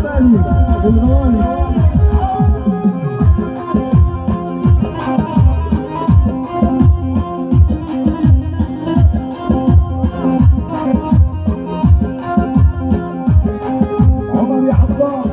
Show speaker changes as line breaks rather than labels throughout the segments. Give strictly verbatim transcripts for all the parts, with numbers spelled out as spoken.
الغوالي الغوالي عمر يا حطاب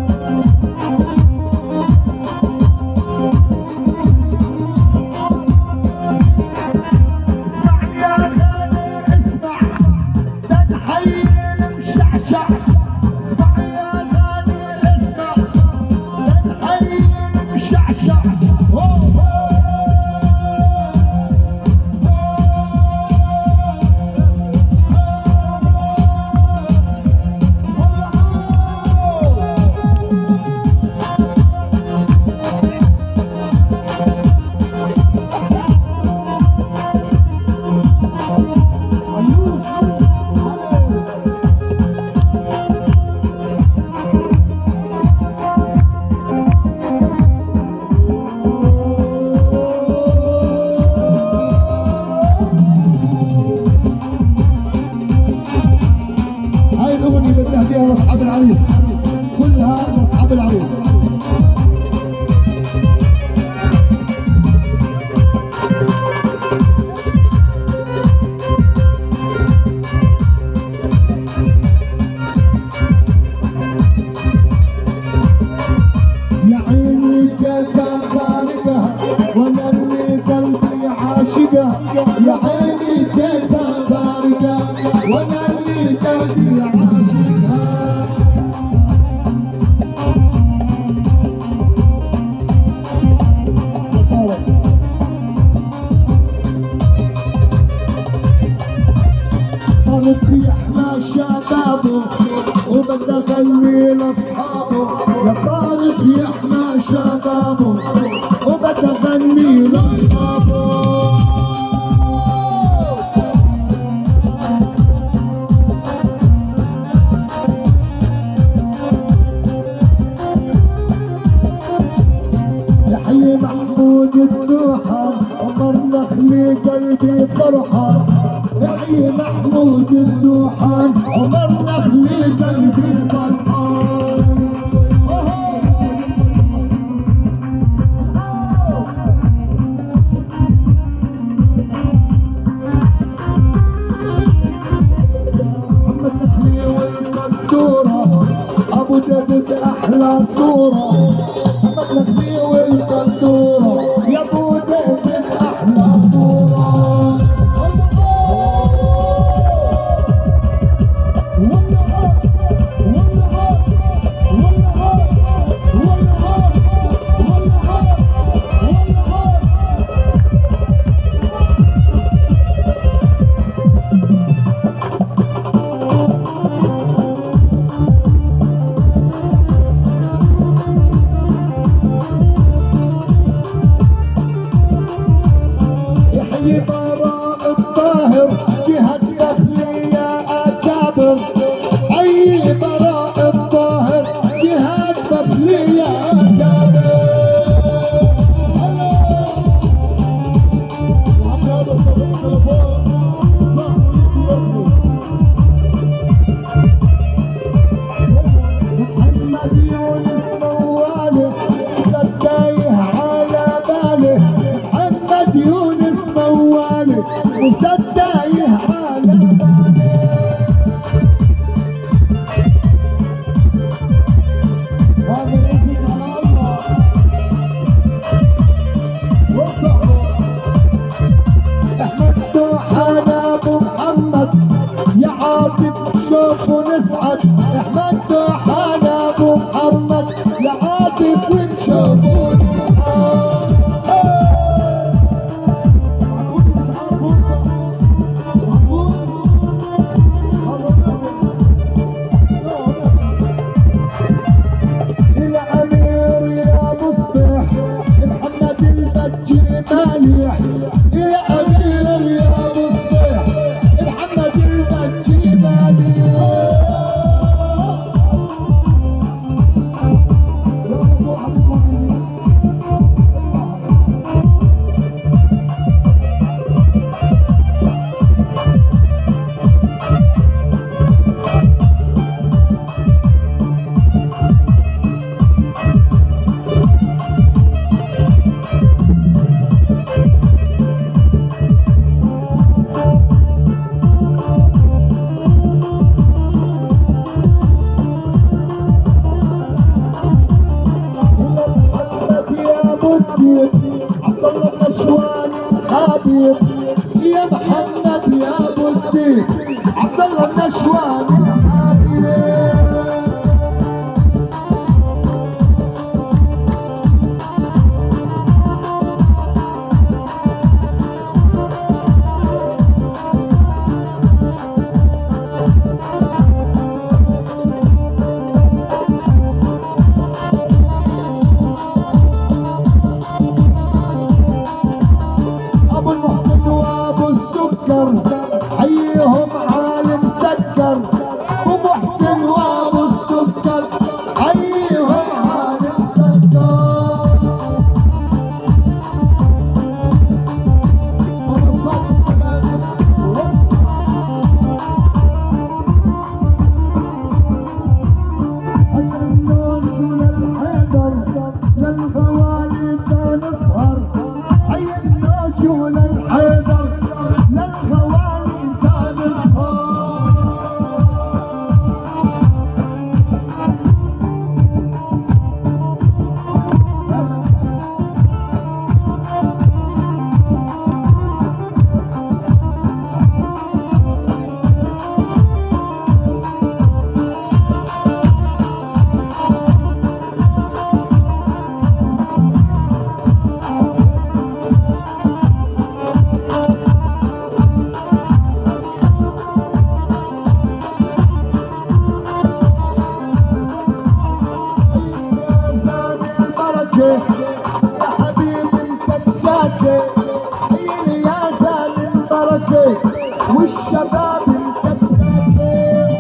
بدها لاصحاب العريس، كلها لاصحاب العريس. يا عيني كيف فارقها وانا اللي قلبي عاشقها، يا عيني كيف فارقها وانا اللي قلبي عاشقها. طارق يحلى شبابه وبدأ غني لاصحابه، يا طارق يحلى شبابه وبدأ غني لاصحابه. يحيي محمود الدوحة عمر نخلي قلبي فرحة، يحيي محمود الدوحة عمر نخلي قلبي فرحة. محمد نخلي والقدورة أبو جدد أحلى صورة، محمد نخلي والقدورة يا أبو جدد أحلى صورة. بركة يا حبيبي انت الجاكة عيني يا زال البركة والشباب انت الجاكة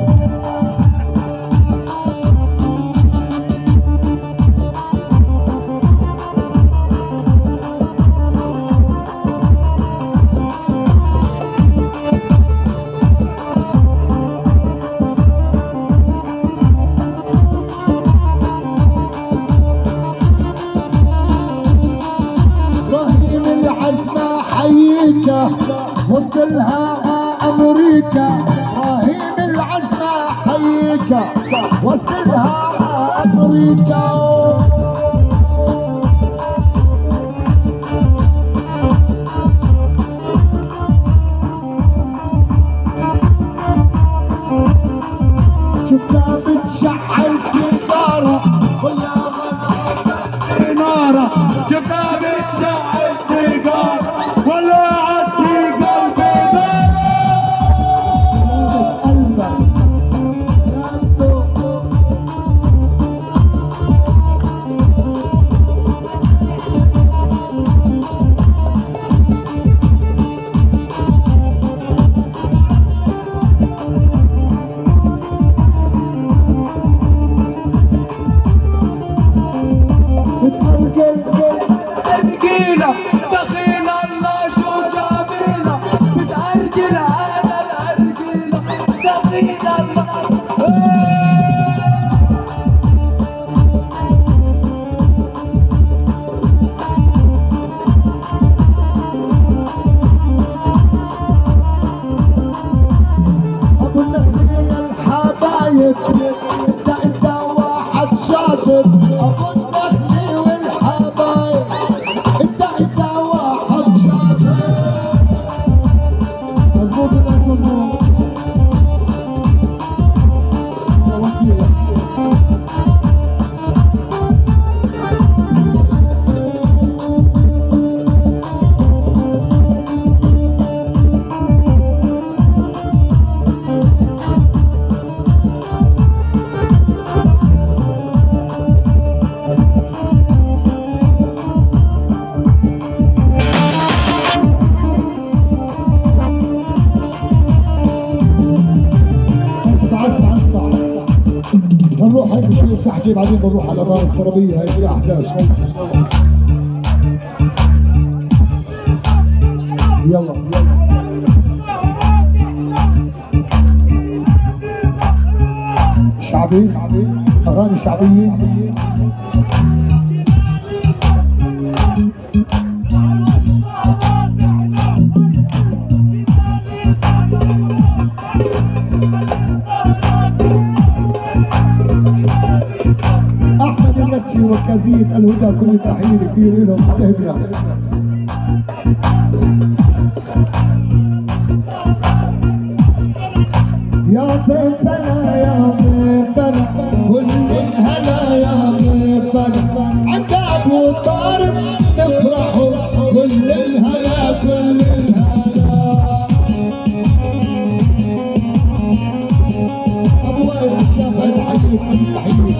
وصلها امريكا ابراهيم العزمة حييك وصلها امريكا شفتها بتشعل سيجارة ولا نارة شفتها بتشعل سيجارة ولا دخيل الله شو جابينا بتأرجل هذا الأرجيلة دخيل الله أبو النخيل الحبايب انت انت واحد شاطر أبو النخيل والحبايب انت انت واحد شاطر مظبوط ولا مش مظبوط؟ بنروح هيك شوي ساعتين بعدين بنروح على باب الترابية هاي فيها أحداث يلا يلا شعبي أغاني شعبية احمد النكشي وكازية الهدى كل تحية كبير لهم حبايبنا يا فلفلة يا فلفلة كل الهلا يا فلفلة عند ابو طارق نفرحوا كل الهلا كل الهلا ابو وائل الشافعي عليك تحية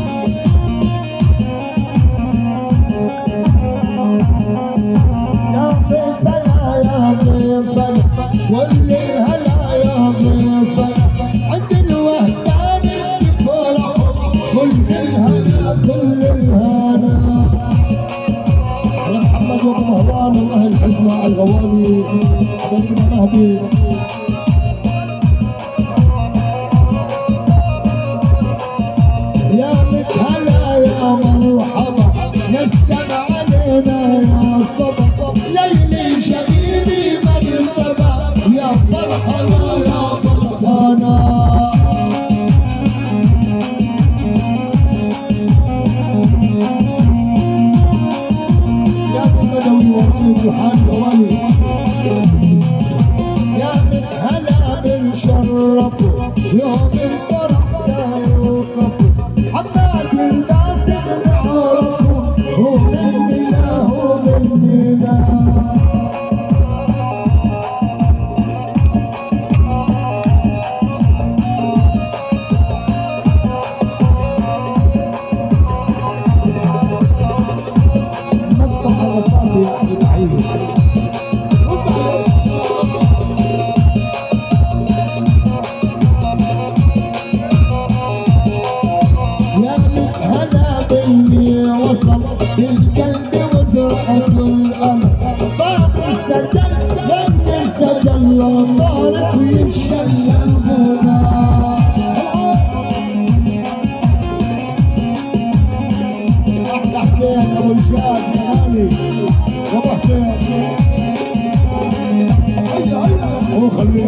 واللي هلا يا ضيفك عند الوهدان فرح كل الهنا كل الهنا على محمد وابو مهران واهل الحزمه الغوالي حبيبنا مهدي يا متهان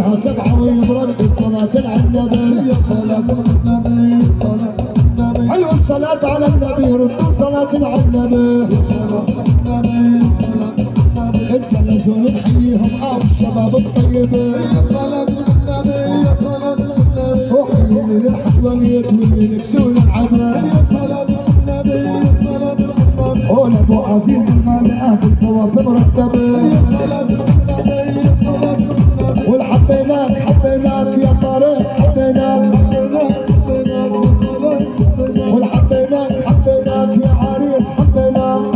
كلها سبعة ويضرب الصلاة على النبي. صلاة النبي صلاة النبي حلو الصلاة على النبي ردوا صلاة على النبي. انت لازم نحييهم اه الشباب الطيبة. صلاة النبي يا صلاة النبي وحيين للحلوانية واللي يلبسون العباية. صلاة النبي يا صلاة النبي قول ابو عزيز المال اهل الثواب مرتبة. صلاة النبي يا صلاة النبي والحبيناك حبيناك يا طارق حبيناك والحبيناك حبيناك يا عريس حبيناك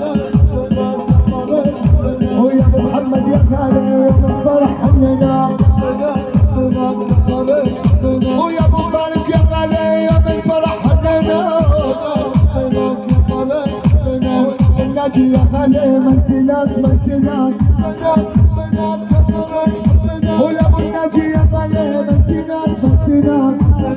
ويا ابو محمد يا غالي من فرح حنينا ويا ابو طارق يا غالي يا من فرح حنينا الناجي يا غالي منسيناك منسيناك ويا ابو الناجي يا غالي منسيناك منسيناك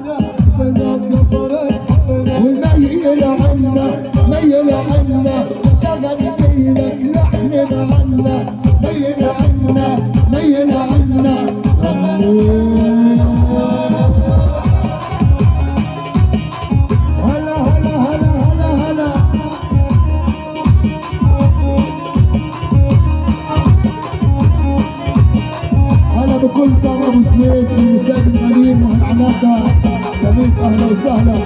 والميل عنا ميل عنا تغني لك لحن عنا ميل عنا ميل عنا هلا هلا هلا هلا هلا هلا بكل دار ابو سويد والنساء الغريم والعناقه جميل اهلا وسهلا.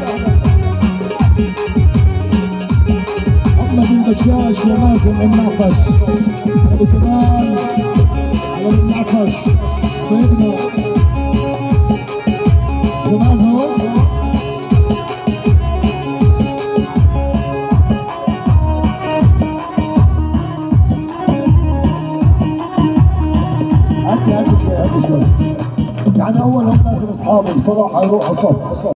محمد البشاش ومازن النعفش ابو كمال على النعفش طيبنا كمان هون. هاتي هاتي شوي هاتي شوي يعني اول هم لازم اصحابي بصراحه يروحوا صف.